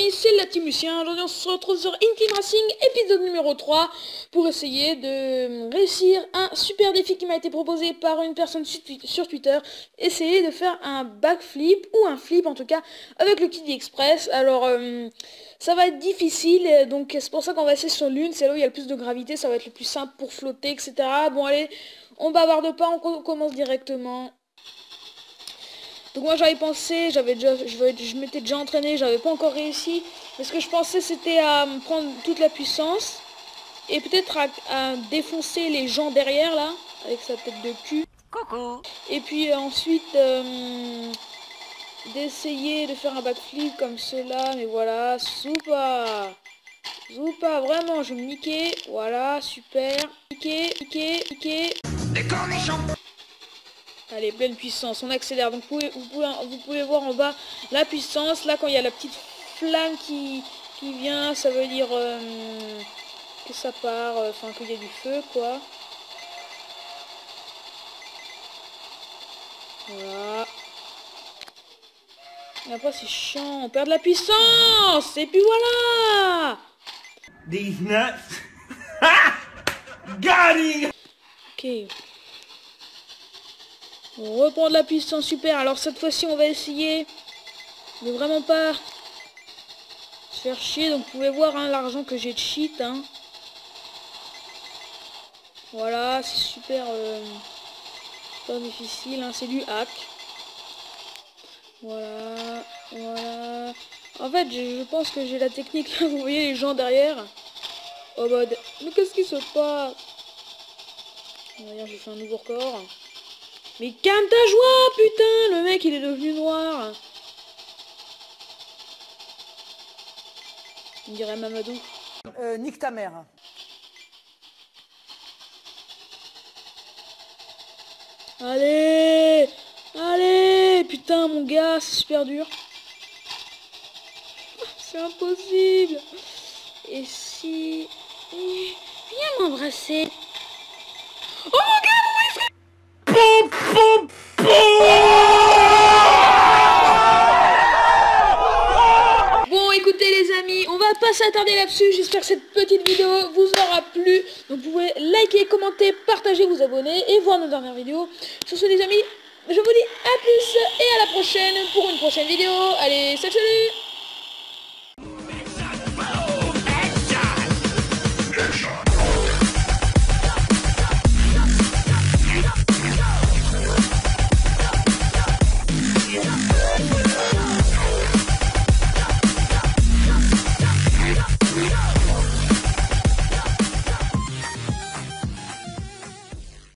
amis, c'est la team Lucien. Aujourd'hui on se retrouve sur Team Racing, épisode numéro 3, pour essayer de réussir un super défi qui m'a été proposé par une personne sur Twitter. Essayer de faire un backflip, ou un flip en tout cas, avec le Kiddy Express. Alors ça va être difficile, donc c'est pour ça qu'on va essayer sur l'une, c'est là où il y a le plus de gravité, ça va être le plus simple pour flotter, etc. Bon allez, on bavarde pas, on commence directement. Donc moi j'avais pensé, je m'étais déjà entraîné, j'avais pas encore réussi. Mais ce que je pensais c'était à prendre toute la puissance. Et peut-être à défoncer les gens derrière là, avec sa tête de cul. Coucou. Et puis ensuite d'essayer de faire un backflip comme cela. Mais voilà, Zoupa. Zoupa, vraiment, je vais me niquer. Voilà, super. Niquer. Des cornichons. Allez, pleine puissance, on accélère. Donc vous pouvez voir en bas la puissance. Là, quand il y a la petite flamme qui vient, ça veut dire que ça part, enfin qu'il y a du feu, quoi. Voilà. Et après, c'est chiant, on perd de la puissance. Et puis voilà. These nuts. Got him. Ok. On reprend de la puissance, super. Alors cette fois-ci, on va essayer de vraiment pas se faire chier. Donc vous pouvez voir hein, l'argent que j'ai de cheat. Hein. Voilà, c'est super pas difficile. Hein, c'est du hack. Voilà, voilà. En fait, je pense que j'ai la technique. Là, vous voyez les gens derrière. Oh mode, mais qu'est-ce qui se passe? D'ailleurs, j'ai fait un nouveau record. Mais calme ta joie, putain! Le mec, il est devenu noir. On dirait Mamadou. Nique ta mère. Allez! Allez! Putain, mon gars, c'est super dur. C'est impossible. Et si... Viens m'embrasser. Oh mon gars, bon, écoutez les amis, on va pas s'attarder là-dessus. J'espère que cette petite vidéo vous aura plu. Donc vous pouvez liker, commenter, partager, vous abonner et voir nos dernières vidéos. Sur ce les amis, je vous dis à plus et à la prochaine pour une prochaine vidéo. Allez, salut!